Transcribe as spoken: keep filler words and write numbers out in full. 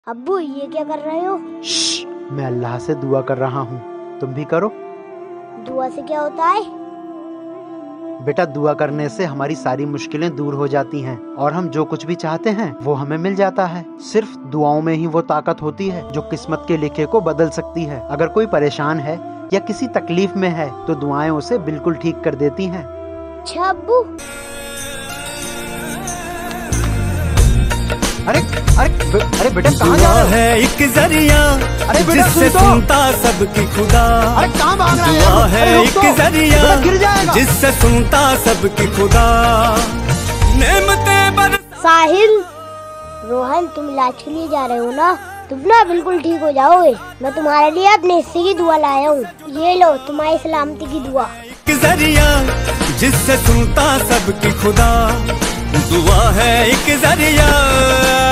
अब्बू ये क्या कर रहे हो? श्श, मैं अल्लाह से दुआ कर रहा हूँ, तुम भी करो। दुआ से क्या होता है? बेटा, दुआ करने से हमारी सारी मुश्किलें दूर हो जाती हैं और हम जो कुछ भी चाहते हैं वो हमें मिल जाता है। सिर्फ दुआओं में ही वो ताकत होती है जो किस्मत के लिखे को बदल सकती है। अगर कोई परेशान है या किसी तकलीफ में है तो दुआएं उसे बिल्कुल ठीक कर देती हैं। अच्छा अब्बू। अरे अरे बे, अरे बेटा कहाँ जा रहे हो? है एक जरिया अरे बेटा जिससे सुन तो। सुनता सबकी खुदा। अरे कहाँ भाग रहा है? दुआ है अरे रुक एक तो, जरिया बेटा गिर जाएगा। जिससे सुनता सबकी खुदा। नेमतें बर साहिल, रोहन तुम इलाज के लिए जा रहे हो ना? तुम ना बिल्कुल ठीक हो जाओगे। मैं तुम्हारे लिए अपने हिस्से की दुआ लाया हूँ। ये लो तुम्हारी सलामती की दुआ। एक जरिया जिससे सुनता सबकी खुदा। दुआ है एक जरिया।